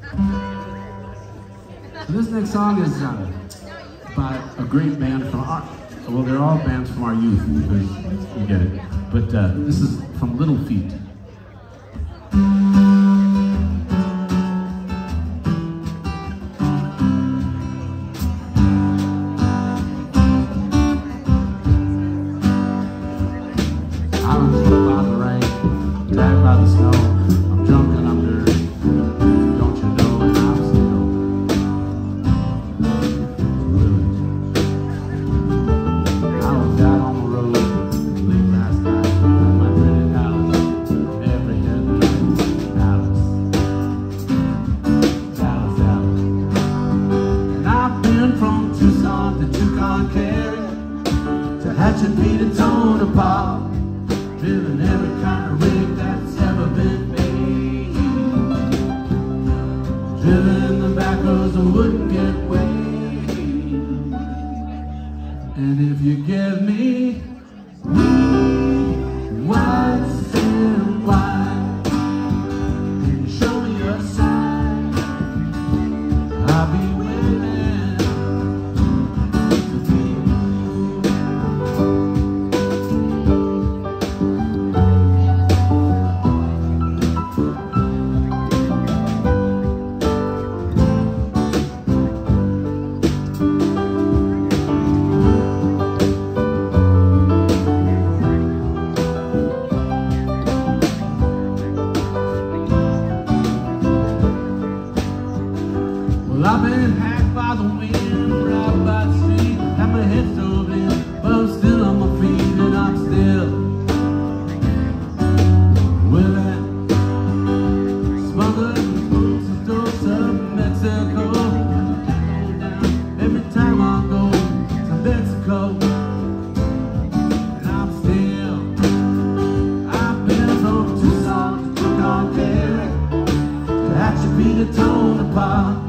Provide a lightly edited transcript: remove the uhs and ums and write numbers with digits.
So this next song is by a great band from our, well, they're all bands from our youth, because you get it. But this is from Little Feat. I'm slipped by the rain, dragged by the snow. I'm drunk and I'm dirty. Don't you know? And I'm still living. I was out on the road late last night at my pretty Alice. Every headlight, Alice, Alice, Alice. And I've been from Tucson to Tucson, to Hatchet, to Tonopah. Driven every kind of rig that's ever been made. Driven the back roads that wouldn't get weighed. And if you give me white and wine, and you show me a sign, I'll be willing to be. Well, I've been hacked by the wind, robbed by the street, had my head stove in, but I'm still on my feet, and I'm still willing. Smuggling boots and doors of Mexico. Every time I go to Mexico, and I'm still, I've been from Tucson to Tucson, to Hatchet, to Tonopah.